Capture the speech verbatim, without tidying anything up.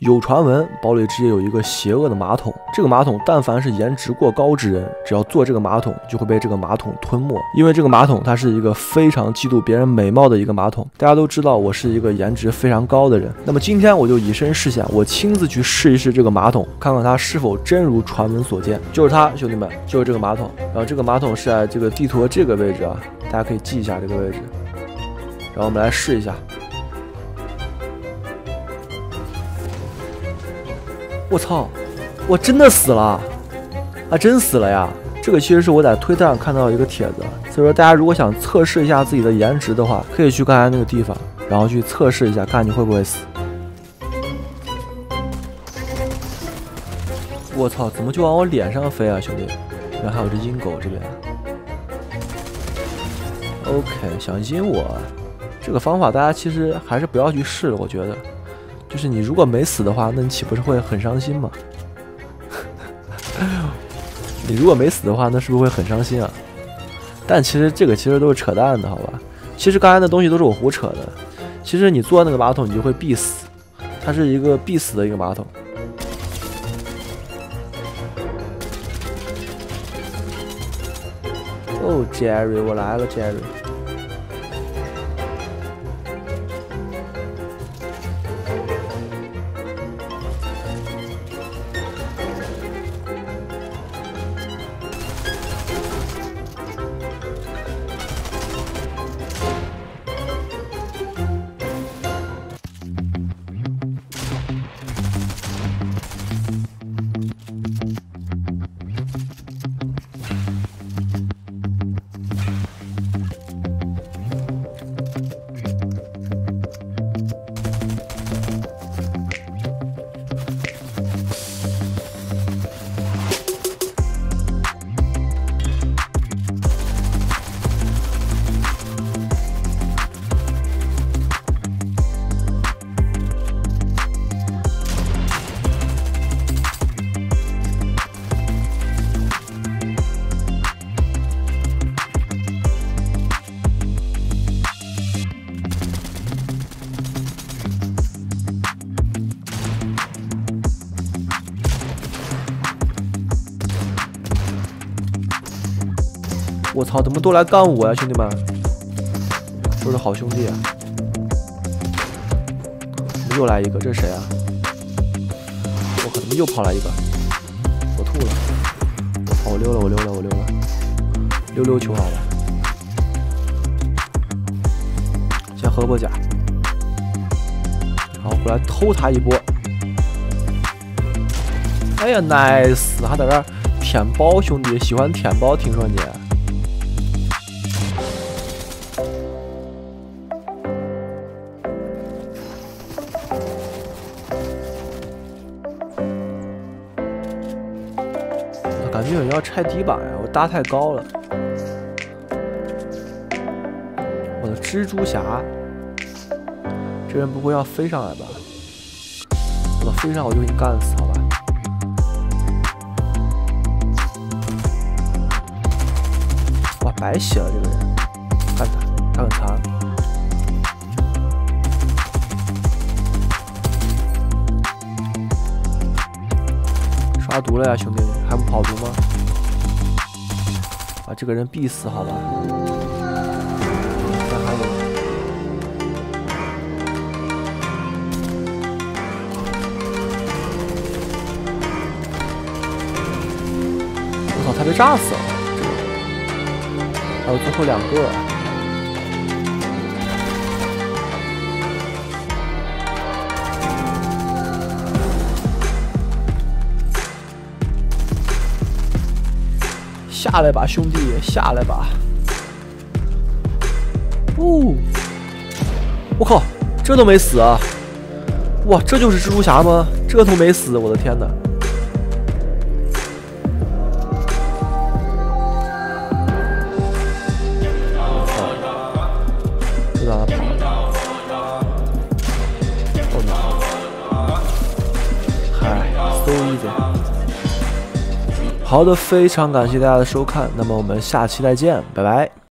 有传闻，堡垒之夜有一个邪恶的马桶，这个马桶但凡是颜值过高之人，只要坐这个马桶，就会被这个马桶吞没。因为这个马桶它是一个非常嫉妒别人美貌的一个马桶。大家都知道我是一个颜值非常高的人，那么今天我就以身试险，我亲自去试一试这个马桶，看看它是否真如传闻所见。就是它，兄弟们，就是这个马桶。然后这个马桶是在这个地图的这个位置啊，大家可以记一下这个位置。然后我们来试一下。我操！我真的死了，啊，真死了呀！这个其实是我在推特上看到一个帖子，所以说大家如果想测试一下自己的颜值的话，可以去刚才那个地方，然后去测试一下，看你会不会死。我操！怎么就往我脸上飞啊，兄弟！原来还有只阴狗这边。OK， 想阴我，这个方法大家其实还是不要去试了，我觉得。就是你如果没死的话，那你岂不是会很伤心吗？你如果没死的话，那是不是会很伤心啊？但其实这个其实都是扯淡的，好吧？其实刚才那东西都是我胡扯的。其实你坐那个马桶，你就会必死，它是一个必死的一个马桶。哦 ，Jerry， 我来了 ，Jerry。我操！怎么都来干我呀，兄弟们！都是好兄弟啊！怎么又来一个？这是谁啊？我靠！怎么又跑来一个？我吐了！我操！我溜了！我溜了！我溜了！溜溜球好了。先喝波甲，然后过来偷他一波。哎呀 ，nice！ 还在这儿舔包，兄弟，喜欢舔包，听说你。感觉有人要拆底板呀，我搭太高了。我的蜘蛛侠，这人不会要飞上来吧？我飞上我就给你干死，好吧？哇，白血了这个人，干他，他很残。刷毒了呀，兄弟，还不跑毒吗？啊，这个人必死，好吧？这还有，我操，他被炸死了！还有最后两个。下来吧，兄弟，下来吧！哦，我靠，这都没死啊！哇，这就是蜘蛛侠吗？这都没死，我的天哪！就让他跑了。哦 no！ 嗨 ，so easy。好的，非常感谢大家的收看，那么我们下期再见，拜拜。